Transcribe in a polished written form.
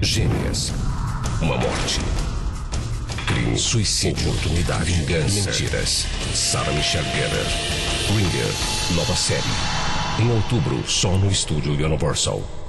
Gêmeas. Uma morte. Crime, suicídio, oportunidade, vingança, mentiras. Sarah Michelle Gellar. Ringer. Nova série. Em outubro, só no Estúdio Universal.